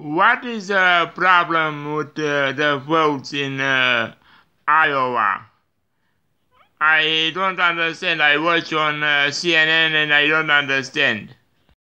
What is the problem with the votes in Iowa? I don't understand. I watch on CNN and I don't understand.